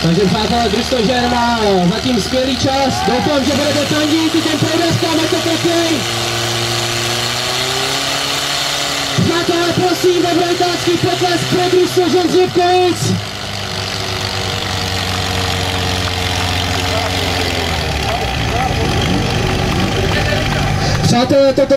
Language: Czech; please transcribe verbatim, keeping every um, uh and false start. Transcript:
Takže přátelé, družstvo žen má zatím skvělý čas. Doufám, že budete fandit i těm proudeskám, ať to trefí. Přátelé, prosím, obrovitánský potlesk pro družstvo žen z Hněvkovic. Přátelé, toto